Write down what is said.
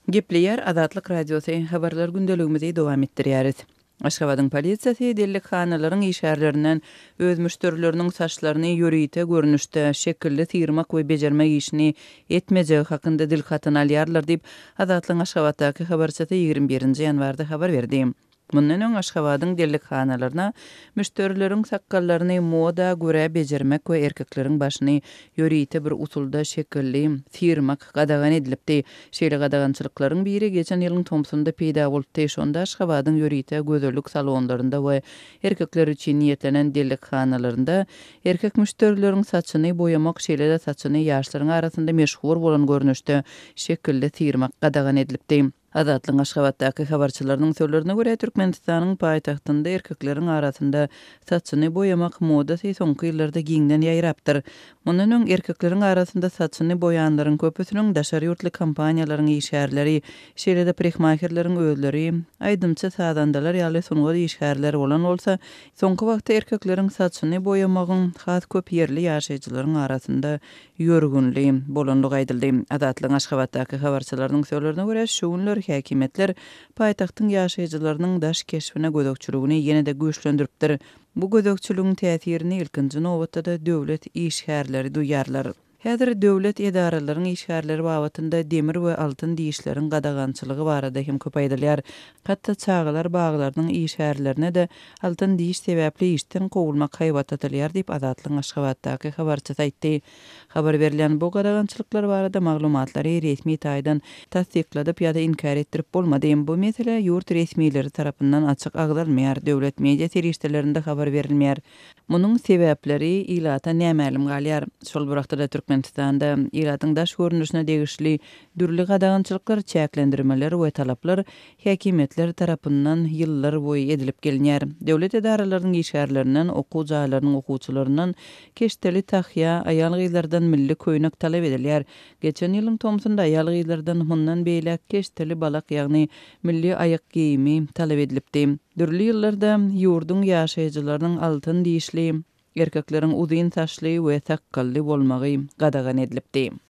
Gepleýär Azatlyk Radiosy habarlar gündeligimizi dowam etdirýäris. Aşgabatyň polisiýasy dellik hanalaryň işgärlerinden öz müşterileriniň saçlaryny ýörüýte görnüşde şekilli tyrmak we bejermek işini etmejegi hakynda dilhatyn alýarlar diýip Azatlyň Aşgabatdaky habarçysy 21-nji ýanwarda habar berdi. Mundan öň Aşgabatyň dellik hanalaryna müşterileriň sakkallaryny moda görä bejermek we erkekleriň başyny ýörüýte bir usulda şekilli tyrmak gadagan edilipdi. Şeýle gadagançylyklaryň biri geçen ýylyň Tomsonda peýda bolupdy. Şonda Aşgabatyň ýörüýte gözellik salonlarynda we erkekler üçin niýetlenen dellik hanalarynda erkek müşterileriň saçyny boýamak şeýle-de saçyny ýaşlaryň arasynda meşhur bolan görnüşde şekilli tyrmak gadagan edilipdi. Azatlyň Aşgabatdaky habarçylarynyň sözlerine görä Türkmenistanyň paýtagtynda erkekleriň arasynda saçyny boýamak modasy soňky ýyllarda giňden ýaýrapdyr. Mundan öň erkekleriň arasynda saçyny boýanlaryň köpüsiniň daşary ýurtly kompaniýalaryň işgärleri, şeýle-de parikmaherleriň özleri, aýdymçy sadandalar ýaly sunugy işgärleri bolan bolsa, soňky wagtda erkekleriň saçyny boýamagyň has köp ýerli ýaşaýjylaryň arasynda ýörgünli bolanlygy aýdyldy. Azatlyň Aşgabatdaky habarçylarynyň sözlerine görä şuňlar häkimetler paýtagtyň ýaşaýjylarynyň daş keşfine gödökçüligini ýene-de güýçlendiripdir. Bu gödökçüligiň täsirini ilkinji nowatda da döwlet işgärleri duýarlar. Häzir döwlet edaralarynyň işgärleri babatynda demir we altyn diýişleriň gadagançylygy barada hem köp aýdylýar. Hatda çağalar baglarynyň işgärlerine de altyn diýiş sebäpli işden gowulmak haýbat atylýar diýip Azatlyň Aşgabatdaky habarçysy aýtdy. Habar berilen bu gadagançylyklar barada maglumatlary resmi taýdan tasdikladyp ýa-da inkar etdirip bolmady. Bu mesele ýurt resmileri tarapyndan açyk agdarylmaýar, döwlet media serişdelerinde habar berilmeýär. Munyň sebäpleri ilata nämälim galýar. Şol burakda da Türkmenistanda iratyň daş görnüşine degişli dürli gadagançylyklar, çäklendirmeler we talaplar häkimetler tarapyndan ýyllar boýy edilip gelinýär. Döwlet edaralarynyň işgärlerinden, okuw jaýlarynyň okuwçylaryndan keşdeli tahýa aýal gyzlardan milli köýnek talap edilýär. Geçen ýylyň Tomsonda aýal gyzlardan mundan beýle keşdeli balak ýagny milli aýak giyimi talap edilipdi. Dürli ýyllarda ýurdun ýaşaýjylarynyň altyn diýişli, erkekleriň uzyn saçly we sakkally bolmagy gadagan edilipdi.